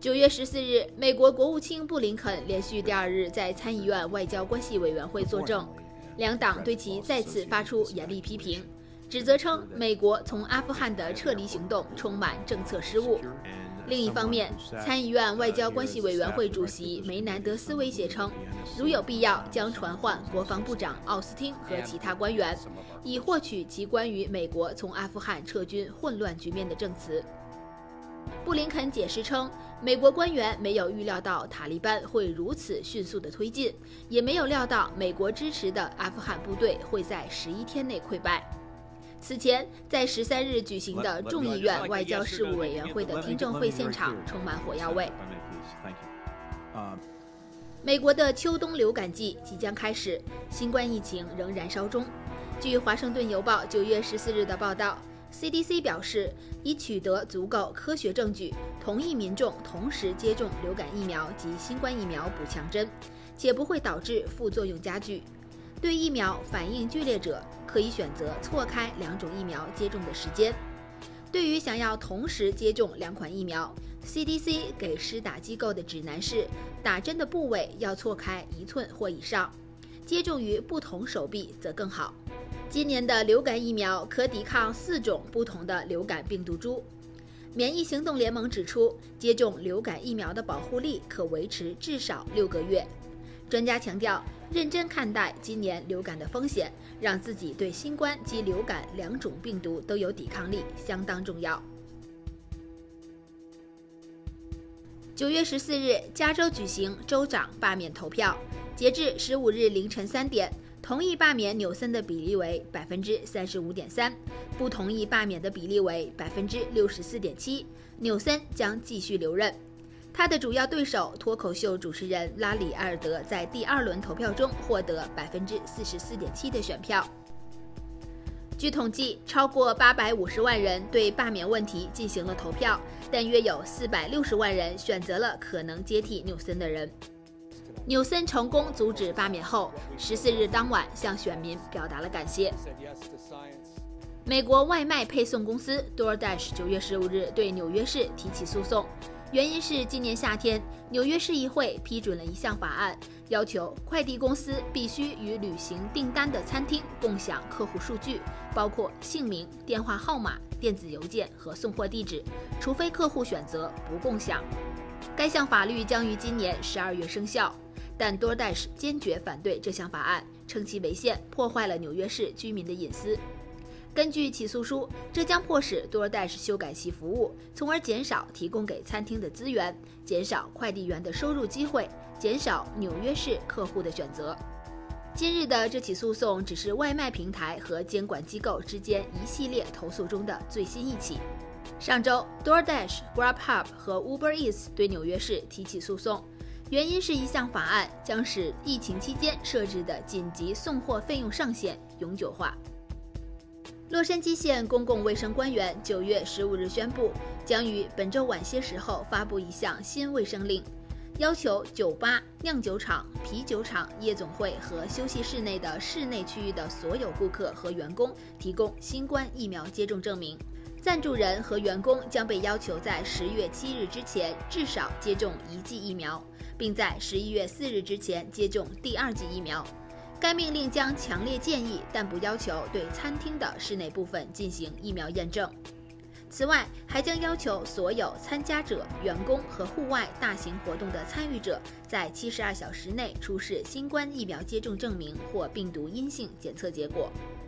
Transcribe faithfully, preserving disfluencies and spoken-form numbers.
九月十四日，美国国务卿布林肯连续第二日在参议院外交关系委员会作证，两党对其再次发出严厉批评，指责称美国从阿富汗的撤离行动充满政策失误。另一方面，参议院外交关系委员会主席梅南德斯威胁称，如有必要，将传唤国防部长奥斯汀和其他官员，以获取其关于美国从阿富汗撤军混乱局面的证词。布林肯解释称，美国官员没有预料到塔利班会如此迅速地推进，也没有料到美国支持的阿富汗部队会在十一天内溃败。此前，在十三日举行的众议院外交事务委员会的听证会现场充满火药味。美国的秋冬流感季即将开始，新冠疫情仍燃烧中。据《华盛顿邮报》九月十四日的报道， C D C 表示，已取得足够科学证据，同意民众同时接种流感疫苗及新冠疫苗补强针，且不会导致副作用加剧。对疫苗反应剧烈者，可以选择错开两种疫苗接种的时间。对于想要同时接种两款疫苗， C D C 给施打机构的指南是，打针的部位要错开一寸或以上，接种于不同手臂则更好。今年的流感疫苗可抵抗四种不同的流感病毒株。免疫行动联盟指出，接种流感疫苗的保护力可维持至少六个月。专家强调，认真看待今年流感的风险，让自己对新冠及流感两种病毒都有抵抗力相当重要。九月十四日，加州举行州长罢免投票，截至十五日凌晨三点，同意罢免纽森的比例为百分之三十五点三，不同意罢免的比例为百分之六十四点七。纽森将继续留任。他的主要对手脱口秀主持人拉里·埃尔德在第二轮投票中获得百分之四十四点七的选票。据统计，超过八百五十万人对罢免问题进行了投票，但约有四百六十万人选择了可能接替纽森的人。纽森成功阻止罢免后，十四日当晚向选民表达了感谢。美国外卖配送公司 DoorDash 九月十五日对纽约市提起诉讼，原因是今年夏天，纽约市议会批准了一项法案，要求快递公司必须与履行订单的餐厅共享客户数据，包括姓名、电话号码、电子邮件和送货地址，除非客户选择不共享。该项法律将于今年十二月生效，但 DoorDash 坚决反对这项法案，称其违宪，破坏了纽约市居民的隐私。根据起诉书，这将迫使 DoorDash 修改其服务，从而减少提供给餐厅的资源，减少快递员的收入机会，减少纽约市客户的选择。今日的这起诉讼只是外卖平台和监管机构之间一系列投诉中的最新一起。上周 ，DoorDash、Grubhub 和 Uber Eats 对纽约市提起诉讼，原因是一项法案将使疫情期间设置的紧急送货费用上限永久化。洛杉矶县公共卫生官员九月十五日宣布，将于本周晚些时候发布一项新卫生令，要求酒吧、酿酒厂、啤酒厂、夜总会和休息室内的室内区域的所有顾客和员工提供新冠疫苗接种证明。赞助人和员工将被要求在十月七日之前至少接种一剂疫苗，并在十一月四日之前接种第二剂疫苗。该命令将强烈建议，但不要求对餐厅的室内部分进行疫苗验证。此外，还将要求所有参加者、员工和户外大型活动的参与者在七十二小时内出示新冠疫苗接种证明或病毒阴性检测结果。